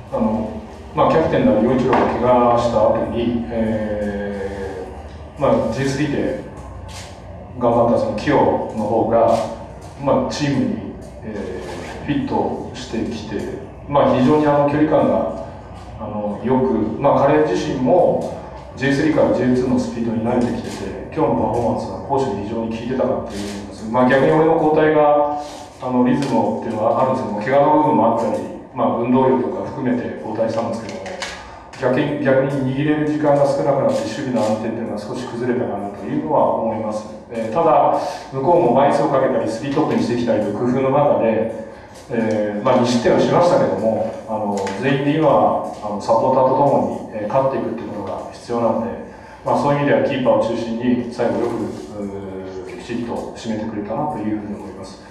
キャプテンである陽一郎が怪我した後に、J3 で頑張ったその清の方が、チームに、フィットしてきて、非常に距離感がよく、彼自身も J3 から J2 のスピードに慣れてきてて、今日のパフォーマンスが攻守に非常に効いてたかっていうのが、逆に俺の交代がリズムっていうのはあるんですけども、怪我の部分もあったり、運動量とか含めて交代したんですけども、逆に握れる時間が少なくなって守備の安定っていうのが少し崩れたかなというのは思います。ただ向こうも枚数をかけたり3トップにしてきたりという工夫の中で、2失点はしましたけども、全員で今サポーターとともに勝っていくっていうことが必要なので、そういう意味ではキーパーを中心に最後よくきちっと締めてくれたなというふうに思います。